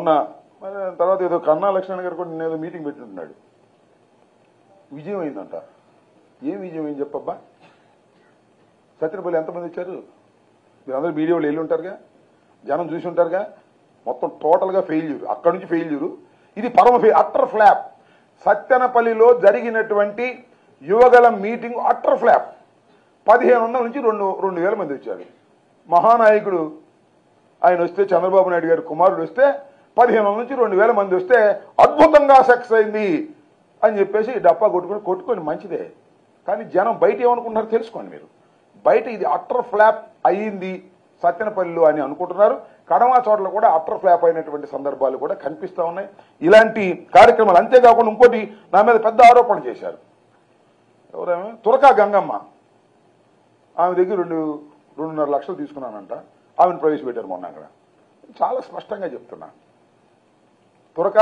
మొన్న తర్వాత ఏదో కన్నా లక్ష్మణ్ గారు కూడా నేను ఏదో మీటింగ్ పెట్టినట్టున్నాడు. విజయం అయిందంట. ఏం విజయం అయింది చెప్పబ్బా? సత్యనపల్లి ఎంతమంది వచ్చారు? మీరందరూ మీడియాలో వెళ్ళి ఉంటారుగా, జనం చూసి ఉంటారుగా. మొత్తం టోటల్గా ఫెయిల్యూర్, అక్కడి నుంచి ఫెయిల్యూరు. ఇది పరమ అట్టర్ ఫ్లాప్. సత్యనపల్లిలో జరిగినటువంటి యువగలం మీటింగ్ అట్టర్ ఫ్లాప్. 1500 నుంచి 2000 మంది వచ్చారు. మహానాయకుడు ఆయన వస్తే, చంద్రబాబు నాయుడు గారి కుమారుడు వస్తే 1500 నుంచి 2000 మంది వస్తే అద్భుతంగా సక్సెస్ అయింది అని చెప్పేసి డప్పా కొట్టుకొని మంచిదే. కానీ జనం బయట ఏమనుకుంటున్నారో తెలుసుకోండి మీరు. బయట ఇది అట్టర్ ఫ్లాప్ అయ్యింది సత్యనపల్లిలో అని అనుకుంటున్నారు. కడమ చోట్ల కూడా అట్టర్ ఫ్లాప్ అయినటువంటి సందర్భాలు కూడా కనిపిస్తూ ఉన్నాయి. ఇలాంటి కార్యక్రమాలు. అంతేకాకుండా ఇంకోటి నా మీద పెద్ద ఆరోపణ చేశారు. ఎవరేమో తురకా గంగమ్మ, ఆమె దగ్గర 2.5 లక్షలు తీసుకున్నానంట. ఆమెను ప్రవేశపెట్టారు మొన్న అక్కడ. చాలా స్పష్టంగా చెప్తున్నా. తురకా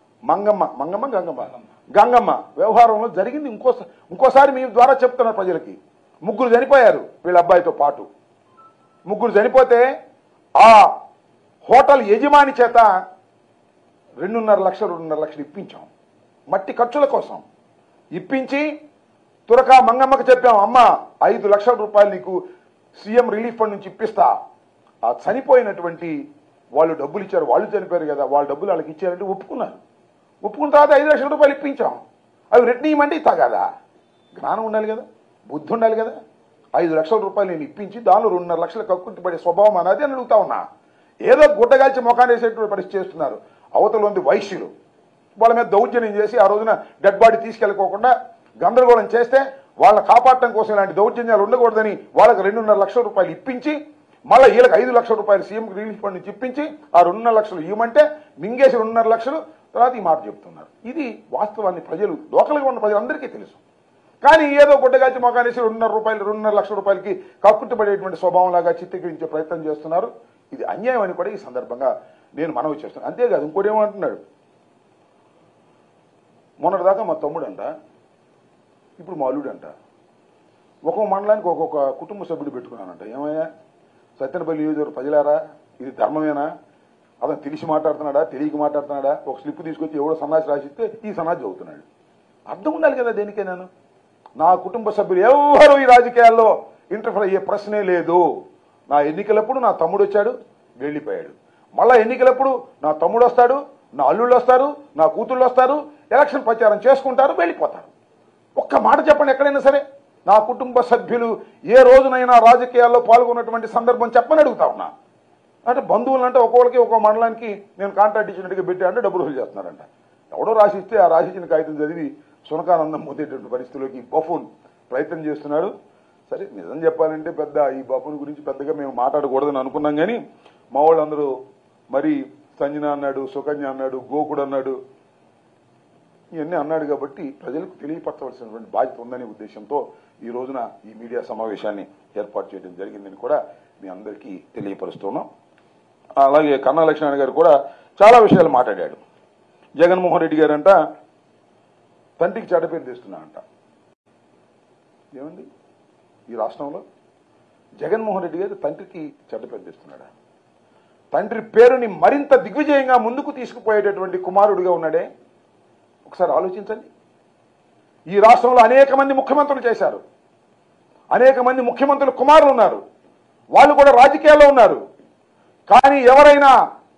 గంగమ్మ వ్యవహారంలో జరిగింది. ఇంకోసారి మీ ద్వారా చెప్తున్నారు ప్రజలకి. 3 చనిపోయారు వీళ్ళ అబ్బాయితో పాటు. 3 చనిపోతే ఆ హోటల్ యజమాని చేత 2.5 లక్షలు ఇప్పించాం. మట్టి ఖర్చుల కోసం ఇప్పించి తురకా మంగమ్మకు చెప్పాం, అమ్మ 5 లక్షల రూపాయలు నీకు సీఎం రిలీఫ్ ఫండ్ నుంచి ఇప్పిస్తా. ఆ చనిపోయినటువంటి వాళ్ళు డబ్బులు ఇచ్చారు, వాళ్ళు చనిపోయారు కదా, వాళ్ళ డబ్బులు వాళ్ళకి ఇచ్చారంటే ఒప్పుకున్నారు. ఒప్పుకున్న తర్వాత 5 లక్షల రూపాయలు ఇప్పించాం. అవి రిటర్న్ ఇవ్వమంటే ఇస్తా కదా. జ్ఞానం ఉండాలి కదా, బుద్ధి ఉండాలి కదా. 5 లక్షల రూపాయలు నేను ఇప్పించి దానిలో 2.5 లక్షలు కక్కుర్తి పడే స్వభావం అనేది అని అడుగుతా ఉన్నా. ఏదో గుడ్డగాల్చి మొఖాన్ని వేసేటువంటి పరిస్థితి చేస్తున్నారు. అవతల ఉంది వైశ్యులు, వాళ్ళ మీద దౌర్జన్యం చేసి ఆ రోజున డెడ్ బాడీ తీసుకెళ్ళకోకుండా గందరగోళం చేస్తే వాళ్ళని కాపాడటం కోసం ఇలాంటి దౌర్జన్యాలు ఉండకూడదని వాళ్ళకి 2.5 లక్షల రూపాయలు ఇప్పించి మళ్ళీ వీళ్ళకి 5 లక్షల రూపాయలు సీఎం రిలీఫ్ ఫండ్ నుంచి ఇప్పించి ఆ 2.5 లక్షలు ఇవ్వమంటే మింగేసి 2.5 లక్షలు తర్వాత ఈ మాట చెప్తున్నారు. ఇది వాస్తవాన్ని ప్రజలు, లోకల్గా ఉన్న ప్రజలందరికీ తెలుసు. కానీ ఏదో గుడ్డగాల్చి మొఖానేసి 2.5 లక్షల రూపాయలకి కక్కుట్టుపడేటువంటి స్వభావంలాగా చిత్రీకరించే ప్రయత్నం చేస్తున్నారు. ఇది అన్యాయం అని కూడా ఈ సందర్భంగా నేను మనవి చేస్తున్నాను. అంతేకాదు ఇంకోటి ఏమంటున్నాడు, మొన్నటిదాకా మా తమ్ముడు అంట, ఇప్పుడు మా అల్లుడు అంట. ఒక్కొక్క మండలానికి ఒక్కొక్క కుటుంబ సభ్యుడు పెట్టుకున్నానంట. ఏమయ్యా సత్యనపల్లి నియోజకవర్గ ప్రజలారా, ఇది ధర్మమేనా? అతను తెలిసి మాట్లాడుతున్నాడా, తెలియక మాట్లాడుతున్నాడా? ఒక స్లిప్ తీసుకొచ్చి ఎవడో సన్నాసి రాసిస్తే ఈ సన్నాసి చదువుతున్నాడు. అర్థం ఉండాలి కదా దేనికే. నేను నా కుటుంబ సభ్యులు ఎవరు ఈ రాజకీయాల్లో ఇంటర్ఫర్ అయ్యే ప్రశ్నే లేదు. నా ఎన్నికలప్పుడు నా తమ్ముడు వచ్చాడు, వెళ్ళిపోయాడు. మళ్ళా ఎన్నికలప్పుడు నా తమ్ముడు వస్తాడు, నా అల్లుళ్ళు వస్తారు, నా కూతుళ్ళు వస్తారు, ఎలక్షన్ ప్రచారం చేసుకుంటారు, వెళ్ళిపోతారు. ఒక్క మాట చెప్పండి ఎక్కడైనా సరే నా కుటుంబ సభ్యులు ఏ రోజునైనా రాజకీయాల్లో పాల్గొన్నటువంటి సందర్భం చెప్పని అడుగుతా ఉన్నా. అంటే బంధువులు అంటే ఒక్కొక్కరికి ఒక్కో మండలానికి నేను కాంట్రాక్ట్ ఇచ్చినట్టుగా పెట్టి అంటే డబ్బులు వసూలు చేస్తున్నారంట. ఎవడో రాసిస్తే ఆ రాసిచ్చిన కాగితం చదివి సునకానందం పొందేటువంటి పరిస్థితుల్లోకి బఫూన్ ప్రయత్నం చేస్తున్నాడు. సరే నిజం చెప్పాలంటే పెద్ద ఈ బఫూన్ గురించి పెద్దగా మేము మాట్లాడకూడదని అనుకున్నాం. కానీ మా వాళ్ళందరూ మరి సంజన అన్నాడు, సుకన్య అన్నాడు, గోకుడు అన్నాడు, ఇవన్నీ అన్నాడు. కాబట్టి ప్రజలకు తెలియపరచవలసినటువంటి బాధ్యత ఉందనే ఉద్దేశంతో ఈ రోజున ఈ మీడియా సమావేశాన్ని ఏర్పాటు చేయడం జరిగిందని కూడా మీ అందరికీ తెలియపరుస్తున్నాం. అలాగే కన్నా లక్ష్మణ్ గారు కూడా చాలా విషయాలు మాట్లాడాడు. జగన్మోహన్ రెడ్డి గారు అంట తండ్రికి చెడ్డ పేరు తెస్తున్నా అంట. ఏమండి ఈ రాష్ట్రంలో జగన్మోహన్ రెడ్డి గారు తండ్రికి చెడ్డ పేరు తెస్తున్నాడా? తండ్రి పేరుని మరింత దిగ్విజయంగా ముందుకు తీసుకుపోయేటటువంటి కుమారుడిగా ఉన్నాడే. ఒకసారి ఆలోచించండి. ఈ రాష్ట్రంలో అనేక మంది ముఖ్యమంత్రులు చేశారు, అనేక మంది ముఖ్యమంత్రుల కుమారులు ఉన్నారు, వాళ్ళు కూడా రాజకీయాల్లో ఉన్నారు. కానీ ఎవరైనా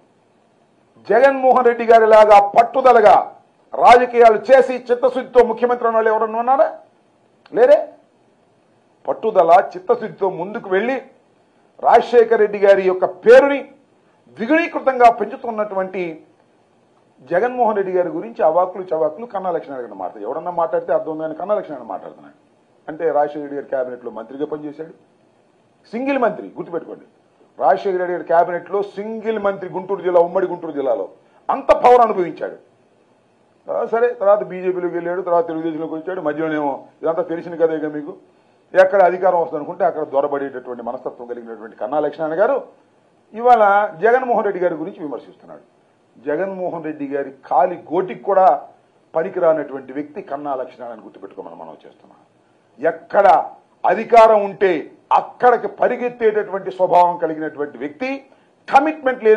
జగన్మోహన్ రెడ్డి గారి లాగా పట్టుదలగా రాజకీయాలు చేసి చిత్తశుద్ధితో ముఖ్యమంత్రి అన్న వాళ్ళు ఎవరన్నా ఉన్నారా? లేరే. పట్టుదల చిత్తశుద్ధితో ముందుకు వెళ్ళి రాజశేఖర రెడ్డి గారి యొక్క పేరుని ద్విగుణీకృతంగా పెంచుతున్నటువంటి జగన్మోహన్ రెడ్డి గారి గురించి అవాకులు చవాకులు కన్నా లక్ష్మణ్ గారిని మాట్లాడు. ఎవడన్నా మాట్లాడితే అర్థం ఉందని కన్నా లక్ష్మణ్ మాట్లాడుతున్నాడు. అంటే రాజశేఖర రెడ్డి గారి క్యాబినెట్లో మంత్రిగా పనిచేశాడు, సింగిల్ మంత్రి. గుర్తుపెట్టుకోండి, రాజశేఖర రెడ్డి గారి క్యాబినెట్లో సింగిల్ మంత్రి, గుంటూరు జిల్లా, ఉమ్మడి గుంటూరు జిల్లాలో అంత పవర్ అనుభవించాడు. సరే తర్వాత బీజేపీలోకి వెళ్ళాడు, తర్వాత తెలుగుదేశంలోకి వచ్చాడు. మధ్యలోనేమో ఇదంతా తెలిసిన కదే ఇక మీకు, ఎక్కడ అధికారం వస్తుంది అనుకుంటే అక్కడ దొరబడేటటువంటి మనస్తత్వం కలిగినటువంటి కన్నా లక్ష్మణ్ గారు ఇవాళ జగన్మోహన్ రెడ్డి గారి గురించి విమర్శిస్తున్నాడు. జగన్మోహన్ రెడ్డి గారి కాలి గోటికి కూడా పనికిరానటువంటి వ్యక్తి కన్నా లక్ష్మణ్ అని గుర్తుపెట్టుకోమని మనం చేస్తున్నాం. ఎక్కడ అధికారం ఉంటే అక్కడికి పరిగెత్తేటటువంటి స్వభావం కలిగినటువంటి వ్యక్తి, కమిట్మెంట్ లేనటువంటి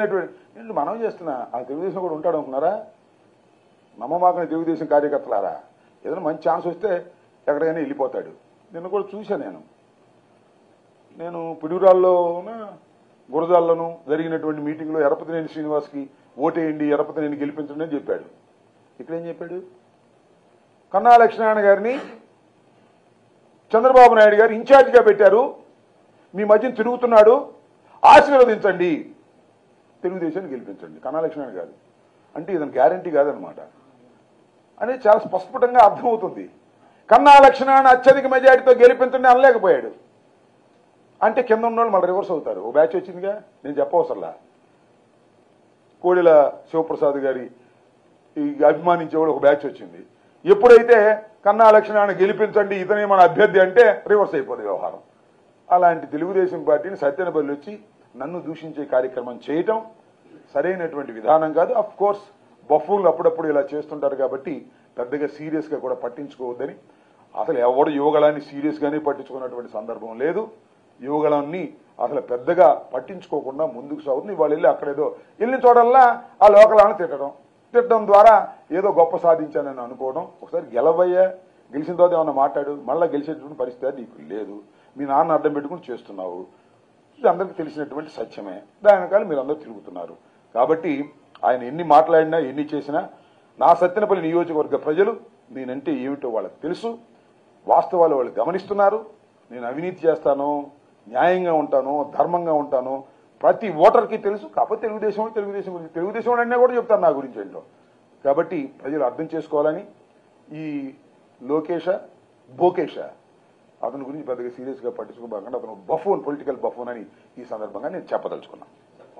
నేను మనం చేస్తున్నా ఆ తెలుగుదేశం కూడా ఉంటాడు అనుకున్నారా? నమ్మమాకని తెలుగుదేశం కార్యకర్తలారా, ఏదైనా మంచి ఛాన్స్ వస్తే ఎక్కడికైనా వెళ్ళిపోతాడు. నిన్న కూడా చూశాను నేను పిడుగురాల్లోన గురజాల్లోనూ జరిగినటువంటి మీటింగ్లో ఎరపతినేని శ్రీనివాస్కి ఓటేయండి, ఎరపతినేని గెలిపించండి అని చెప్పాడు. ఇక్కడేం చెప్పాడు? కన్నా లక్ష్మీనారాయణ గారిని చంద్రబాబు నాయుడు గారు ఇన్ఛార్జిగా పెట్టారు, మీ మధ్యన తిరుగుతున్నాడు, ఆశీర్వదించండి, తెలుగుదేశాన్ని గెలిపించండి. కన్నా లక్ష్మీనారాయణ గారు అంటే ఇదని గ్యారంటీ కాదనమాట అనేది చాలా స్పష్టంగా అర్థమవుతుంది. కన్నా లక్ష్మీనారాయణ అత్యధిక మెజారిటీతో గెలిపించండి అనలేకపోయాడు అంటే కింద ఉన్న వాళ్ళు మళ్ళీ రివర్స్ అవుతారు. ఓ బ్యాచ్ వచ్చిందిగా, నేను చెప్పవసరలా. కోడెల శివప్రసాద్ గారి అభిమానించేవాడు ఒక బ్యాచ్ వచ్చింది. ఎప్పుడైతే కన్నా లక్ష్మీనారాయణ గెలిపించండి, ఇతనే మన అభ్యర్థి అంటే రివర్స్ అయిపోతుంది వ్యవహారం. అలాంటి తెలుగుదేశం పార్టీని సత్యనపల్లి వచ్చి నన్ను దూషించే కార్యక్రమం చేయటం సరైనటువంటి విధానం కాదు. అఫ్ కోర్స్ బఫూన్లు అప్పుడప్పుడు ఇలా చేస్తుంటారు కాబట్టి పెద్దగా సీరియస్గా కూడా పట్టించుకోవద్దని. అసలు ఎవడు యువగళాన్ని సీరియస్గానే పట్టించుకున్నటువంటి సందర్భం లేదు. యువగళాన్ని అసలు పెద్దగా పట్టించుకోకుండా ముందుకు సాగుతుంది. వాళ్ళు వెళ్ళి అక్కడేదో వెళ్ళిన చోటల్లా ఆ లోకలాన్ని తిట్టడం ద్వారా ఏదో గొప్ప సాధించానని అనుకోవడం. ఒకసారి గెలవయ్యా, గెలిచిన తర్వాత ఏమన్నా మాట్లాడు, మళ్ళీ గెలిచేటువంటి పరిస్థితి నీకు లేదు. మీ నాన్న అడ్డం పెట్టుకుని చేస్తున్నావు, ఇది అందరికీ తెలిసినటువంటి సత్యమే. దాని వెనకాల మీరు అందరూ తిరుగుతున్నారు. కాబట్టి ఆయన ఎన్ని మాట్లాడినా ఎన్ని చేసినా నా సత్తెనపల్లి నియోజకవర్గ ప్రజలు నేనంటే ఏమిటో వాళ్ళకి తెలుసు, వాస్తవాలు వాళ్ళు గమనిస్తున్నారు. నేను అవినీతి చేస్తాను, న్యాయంగా ఉంటాను, ధర్మంగా ఉంటాను, ప్రతి ఓటర్కి తెలుసు. కాకపోతే తెలుగుదేశం గురించి తెలుగుదేశం అన్నా కూడా చెప్తాను నా గురించి ఏంటో. కాబట్టి ప్రజలు అర్థం చేసుకోవాలని ఈ బోకేష అతని గురించి పెద్దగా సీరియస్గా పట్టించుకోకుండా అతను బఫూన్, పొలిటికల్ బఫూన్ అని ఈ సందర్భంగా నేను చెప్పదలుచుకున్నాను.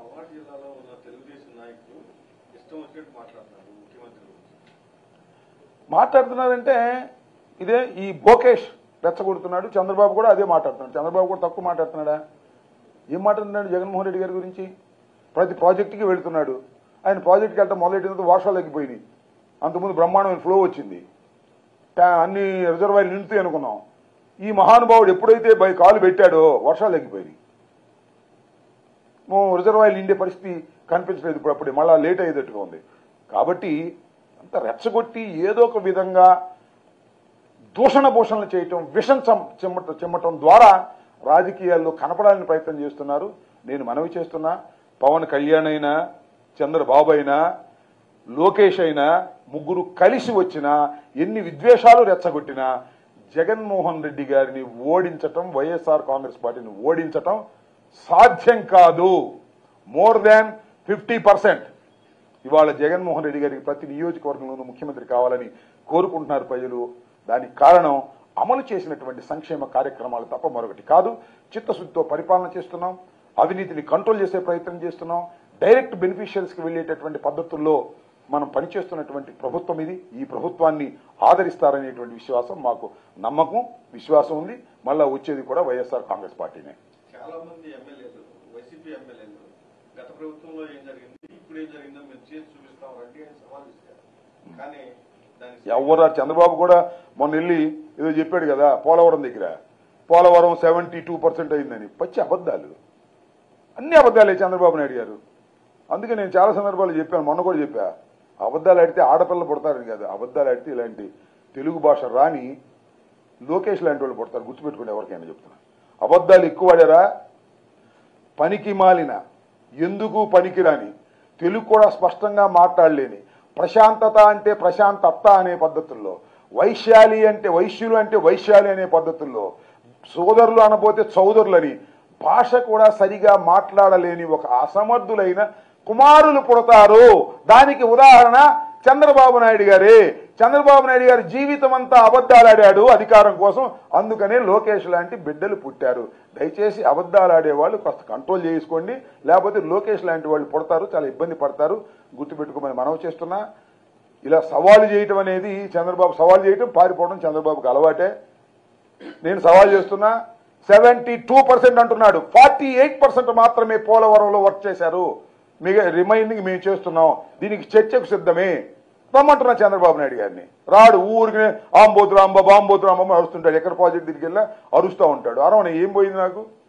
మాట్లాడుతున్నారంటే ఇదే ఈ బోకేష్ రెచ్చగొడుతున్నాడు. చంద్రబాబు కూడా అదే మాట్లాడుతున్నాడు. చంద్రబాబు కూడా తక్కువ మాట్లాడుతున్నాడా? ఏం మాట్లాడుతున్నాడు జగన్మోహన్ రెడ్డి గారి గురించి? ప్రతి ప్రాజెక్టుకి వెళుతున్నాడు. ఆయన ప్రాజెక్టుకి వెళ్ళటం మొదలెట్టినందుకు వర్షాలు తగ్గిపోయినాయి. అంతకుముందు బ్రహ్మాండమైన ఫ్లో వచ్చింది, అన్ని రిజర్వాయర్లు నిండుతాయి అనుకున్నాం. ఈ మహానుభావుడు ఎప్పుడైతే కాలు పెట్టాడో వర్షాలు తగ్గిపోయినాయి. రిజర్వాయర్లు నిండే పరిస్థితి కనిపించలేదు. ఇప్పుడు అప్పుడే మళ్ళా లేట్ అయ్యేటట్టుగా ఉంది. కాబట్టి అంత రెచ్చగొట్టి ఏదో ఒక విధంగా భూషణలు చేయటం, విషం చెమ్మటం ద్వారా రాజకీయాల్లో కనపడాలని ప్రయత్నం చేస్తున్నారు. నేను మనవి చేస్తున్నా, పవన్ కళ్యాణ్ అయినా, చంద్రబాబు అయినా, లోకేష్ అయినా, ముగ్గురు కలిసి వచ్చినా, ఎన్ని విద్వేషాలు రెచ్చగొట్టినా జగన్మోహన్ రెడ్డి గారిని ఓడించటం, వైఎస్ఆర్ కాంగ్రెస్ పార్టీని ఓడించటం సాధ్యం కాదు. More than 50%. ఇవాళ జగన్మోహన్ రెడ్డి గారికి ప్రతి నియోజకవర్గంలోనూ ముఖ్యమంత్రి కావాలని కోరుకుంటున్నారు ప్రజలు. దానికి కారణం అమలు చేసినటువంటి సంక్షేమ కార్యక్రమాలు తప్ప మరొకటి కాదు. చిత్తశుద్ధితో పరిపాలన చేస్తున్నాం, అవినీతిని కంట్రోల్ చేసే ప్రయత్నం చేస్తున్నాం, డైరెక్ట్ బెనిఫిషియరీస్కి వెళ్ళేటటువంటి పద్ధతుల్లో మనం పనిచేస్తున్నటువంటి ప్రభుత్వం ఇది. ఈ ప్రభుత్వాన్ని ఆదరిస్తారనేటువంటి విశ్వాసం మాకు, నమ్మకం, విశ్వాసం ఉంది. మళ్ళా వచ్చేది కూడా వైఎస్ఆర్ కాంగ్రెస్ పార్టీనే. చాలా మంది ఎమ్మెల్యేలు, వైసీపీ ఎమ్మెల్యేలు గత ప్రభుత్వంలో ఏం జరిగింది, ఇప్పుడు ఏం జరిగిందో మీరు చేసి చూపిస్తామంటే సవాల్ ఇస్తారు. కానీ ఎవరు? చంద్రబాబు కూడా మొన్న వెళ్ళి ఏదో చెప్పాడు కదా పోలవరం దగ్గర, పోలవరం 72% అయిందని. పచ్చి అబద్ధాలు, అన్ని అబద్ధాలే చంద్రబాబు నాయుడు గారు. అందుకే నేను చాలా సందర్భాలు చెప్పాను, మొన్న కూడా చెప్పా, అబద్ధాలు ఆడితే ఆడపిల్లలు పుడతారని కాదు, అబద్ధాలు ఆడితే ఇలాంటి తెలుగు భాష రాని లోకేష్ లాంటి వాళ్ళు పుడతారు. గుర్తుపెట్టుకుని ఎవరికైనా చెప్తున్నా. అబద్ధాలు ఎక్కువ ఆడారా, పనికి మాలిన, ఎందుకు పనికిరాని, తెలుగు కూడా స్పష్టంగా మాట్లాడలేని, ప్రశాంతత అంటే ప్రశాంతత్త అనే పద్ధతుల్లో, వైశ్యాలి అంటే వైశ్యులు అంటే వైశ్యాలి అనే పద్ధతుల్లో, సోదరులు అనబోతే చౌదరులని, భాష కూడా సరిగా మాట్లాడలేని ఒక అసమర్థులైన కుమారులు పుడతారు. దానికి ఉదాహరణ చంద్రబాబు నాయుడు గారే. చంద్రబాబు నాయుడు గారి జీవితం అంతా అబద్ధాలాడాడు అధికారం కోసం, అందుకనే లోకేష్ లాంటి బిడ్డలు పుట్టారు. దయచేసి అబద్ధాలాడేవాళ్ళు కాస్త కంట్రోల్ చేసుకోండి, లేకపోతే లోకేష్ లాంటి వాళ్ళు పుడతారు, చాలా ఇబ్బంది పడతారు. గుర్తుపెట్టుకోమని మనవి చేస్తున్నా. ఇలా సవాలు చేయటం అనేది, చంద్రబాబు సవాలు చేయటం, పారిపోవడం చంద్రబాబుకి అలవాటే. నేను సవాల్ చేస్తున్నా, 72% అంటున్నాడు, 48% మాత్రమే పోలవరంలో వర్క్ చేశారు, మిగతా రిమైనింగ్ మేము చేస్తున్నాం, దీనికి చర్చకు సిద్ధమే రమ్మంటున్నా చంద్రబాబు నాయుడు గారిని. రాడు, ఊరికి ఆంబోతురాంబ బాంబోతురాంబ అరుస్తుంటాడు. ఎక్కడ ప్రాజెక్ట్ దగ్గరికి వెళ్ళా అరుస్తూ ఉంటాడు. అరవణ ఏం పోయింది నాకు?